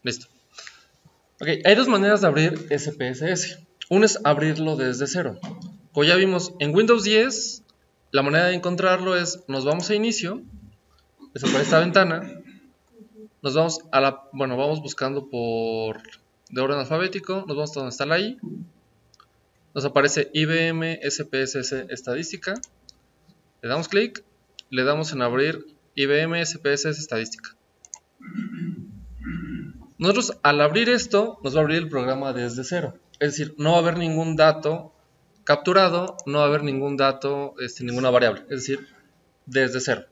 Listo. Ok, hay dos maneras de abrir SPSS. Una es abrirlo desde cero. Como ya vimos en Windows 10, la manera de encontrarlo es, nos vamos a inicio, desaparece esta ventana, nos vamos a vamos buscando de orden alfabético, nos vamos a donde está la I, nos aparece IBM SPSS estadística, le damos clic, le damos en abrir IBM SPSS estadística. Nosotros al abrir esto, nos va a abrir el programa desde cero. Es decir, no va a haber ningún dato capturado, no va a haber ningún dato, ninguna variable. Es decir, desde cero.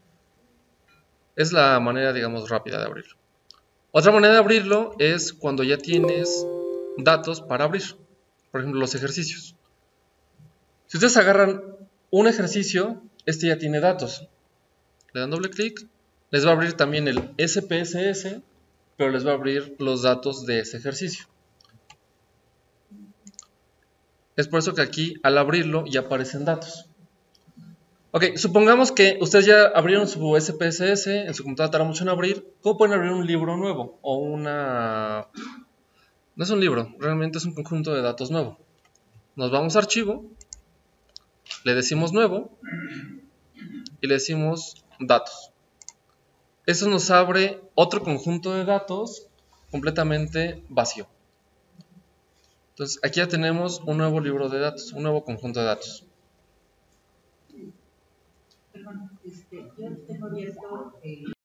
Es la manera, digamos, rápida de abrirlo. Otra manera de abrirlo es cuando ya tienes datos para abrir. Por ejemplo, los ejercicios. Si ustedes agarran un ejercicio, este ya tiene datos. Le dan doble clic, les va a abrir también el SPSS, pero les va a abrir los datos de ese ejercicio. Es por eso que aquí, al abrirlo, ya aparecen datos. Ok, supongamos que ustedes ya abrieron su SPSS, en su computadora tarda mucho en abrir. ¿Cómo pueden abrir un libro nuevo? O una... No es un libro, realmente es un conjunto de datos nuevo. Nos vamos a archivo, le decimos nuevo y le decimos datos. Eso nos abre otro conjunto de datos completamente vacío. Entonces aquí ya tenemos un nuevo libro de datos, un nuevo conjunto de datos. Perdón, yo tengo abierto